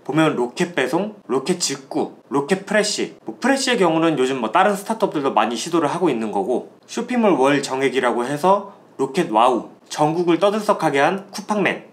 보면 로켓 배송, 로켓 직구, 로켓 프레시. 프레시의 경우는 요즘 다른 스타트업들도 많이 시도를 하고 있는 거고, 쇼핑몰 월 정액이라고 해서 로켓 와우, 전국을 떠들썩하게 한 쿠팡맨.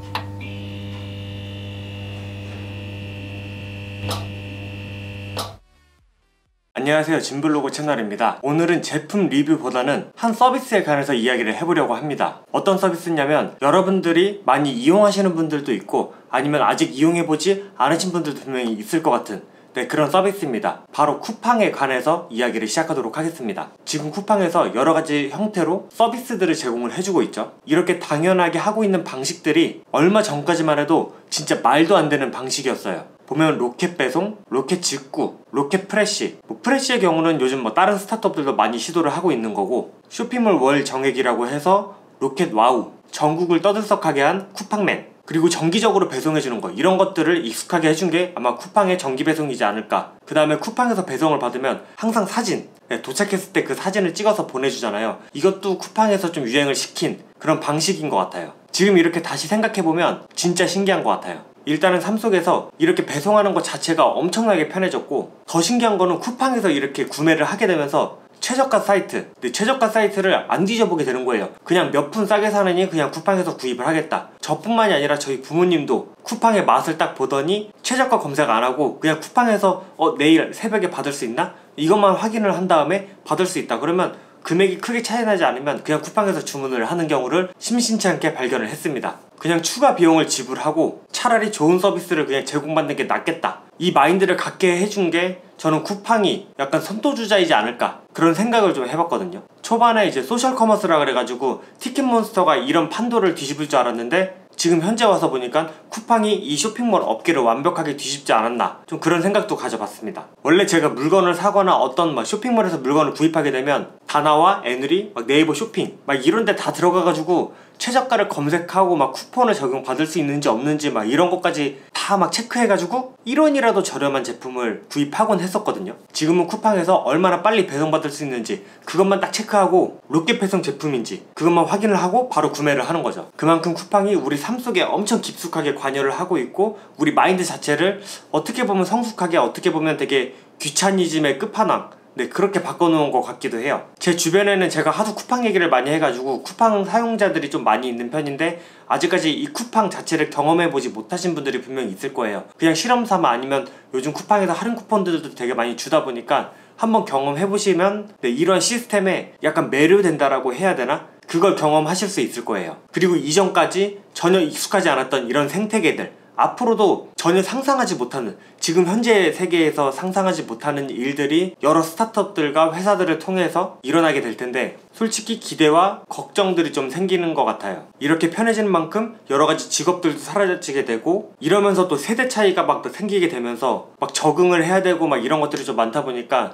안녕하세요, 진블로그 채널입니다. 오늘은 제품 리뷰보다는 한 서비스에 관해서 이야기를 해보려고 합니다. 어떤 서비스냐면 여러분들이 많이 이용하시는 분들도 있고 아니면 아직 이용해보지 않으신 분들도 분명히 있을 것 같은 그런 서비스입니다. 바로 쿠팡에 관해서 이야기를 시작하도록 하겠습니다. 지금 쿠팡에서 여러가지 형태로 서비스들을 제공을 해주고 있죠. 이렇게 당연하게 하고 있는 방식들이 얼마 전까지만 해도 진짜 말도 안 되는 방식이었어요. 보면 로켓 배송, 로켓 직구, 로켓 프레시. 프레시의 경우는 요즘 다른 스타트업들도 많이 시도를 하고 있는 거고, 쇼핑몰 월 정액이라고 해서 로켓 와우, 전국을 떠들썩하게 한 쿠팡맨. 그리고 정기적으로 배송해주는 거, 이런 것들을 익숙하게 해준 게 아마 쿠팡의 정기 배송이지 않을까. 그 다음에 쿠팡에서 배송을 받으면 항상 사진, 도착했을 때 그 사진을 찍어서 보내주잖아요. 이것도 쿠팡에서 좀 유행을 시킨 그런 방식인 것 같아요. 지금 이렇게 다시 생각해보면 진짜 신기한 것 같아요. 일단은 삶 속에서 이렇게 배송하는 것 자체가 엄청나게 편해졌고, 더 신기한 거는 쿠팡에서 이렇게 구매를 하게 되면서 최저가 사이트, 근데 최저가 사이트를 안 뒤져보게 되는 거예요. 그냥 몇 푼 싸게 사느니 그냥 쿠팡에서 구입을 하겠다. 저뿐만이 아니라 저희 부모님도 쿠팡의 맛을 딱 보더니 최저가 검색 안 하고 그냥 쿠팡에서 내일 새벽에 받을 수 있나? 이것만 확인을 한 다음에 받을 수 있다 그러면 금액이 크게 차이 나지 않으면 그냥 쿠팡에서 주문을 하는 경우를 심심치 않게 발견을 했습니다. 그냥 추가 비용을 지불하고 차라리 좋은 서비스를 그냥 제공받는 게 낫겠다, 이 마인드를 갖게 해준 게 저는 쿠팡이 약간 선도주자이지 않을까, 그런 생각을 좀 해봤거든요. 초반에 이제 소셜 커머스라 그래가지고 티켓몬스터가 이런 판도를 뒤집을 줄 알았는데, 지금 현재 와서 보니까 쿠팡이 이 쇼핑몰 업계를 완벽하게 뒤집지 않았나, 좀 그런 생각도 가져봤습니다. 원래 제가 물건을 사거나 어떤 쇼핑몰에서 물건을 구입하게 되면 다나와 에누리, 네이버 쇼핑 이런 데 다 들어가가지고 최저가를 검색하고 쿠폰을 적용받을 수 있는지 없는지 이런 것까지 다 체크해가지고 1원이라도 저렴한 제품을 구입하곤 했었거든요. 지금은 쿠팡에서 얼마나 빨리 배송받을 수 있는지 그것만 딱 체크하고 로켓 배송 제품인지 그것만 확인을 하고 바로 구매를 하는 거죠. 그만큼 쿠팡이 우리 삶 속에 엄청 깊숙하게 관여를 하고 있고, 우리 마인드 자체를 어떻게 보면 성숙하게, 어떻게 보면 되게 귀차니즘의 끝판왕, 그렇게 바꿔놓은 것 같기도 해요. 제 주변에는 제가 하도 쿠팡 얘기를 많이 해가지고 쿠팡 사용자들이 좀 많이 있는 편인데, 아직까지 이 쿠팡 자체를 경험해보지 못하신 분들이 분명히 있을 거예요. 그냥 실험삼아 아니면 요즘 쿠팡에서 할인 쿠폰들도 되게 많이 주다 보니까 한번 경험해보시면 이런 시스템에 약간 매료된다라고 해야 되나? 그걸 경험하실 수 있을 거예요. 그리고 이전까지 전혀 익숙하지 않았던 이런 생태계들, 앞으로도 전혀 상상하지 못하는, 지금 현재 세계에서 상상하지 못하는 일들이 여러 스타트업들과 회사들을 통해서 일어나게 될 텐데, 솔직히 기대와 걱정들이 좀 생기는 것 같아요. 이렇게 편해지는 만큼 여러가지 직업들도 사라지게 되고, 이러면서 또 세대 차이가 생기게 되면서 적응을 해야 되고 이런 것들이 좀 많다 보니까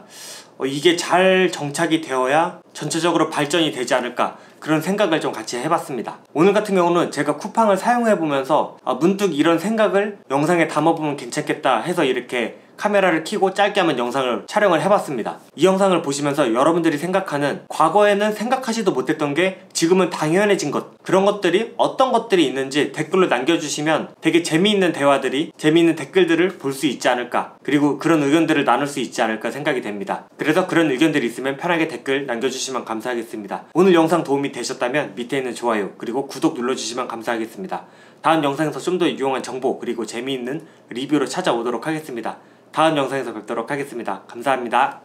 이게 잘 정착이 되어야 전체적으로 발전이 되지 않을까, 그런 생각을 좀 같이 해봤습니다. 오늘 같은 경우는 제가 쿠팡을 사용해보면서 문득 이런 생각을 영상에 담아보면 괜찮겠다 해서 이렇게 카메라를 켜고 짧게 한번 영상을 촬영을 해봤습니다. 이 영상을 보시면서 여러분들이 생각하는, 과거에는 생각하지도 못했던 게 지금은 당연해진 것, 그런 것들이 어떤 것들이 있는지 댓글로 남겨주시면 되게 재미있는 대화들이, 재미있는 댓글들을 볼 수 있지 않을까, 그리고 그런 의견들을 나눌 수 있지 않을까 생각이 됩니다. 그래서 그런 의견들이 있으면 편하게 댓글 남겨주시면 감사하겠습니다. 오늘 영상 도움이 되셨다면 밑에 있는 좋아요 그리고 구독 눌러주시면 감사하겠습니다. 다음 영상에서 좀 더 유용한 정보 그리고 재미있는 리뷰로 찾아오도록 하겠습니다. 다음 영상에서 뵙도록 하겠습니다. 감사합니다.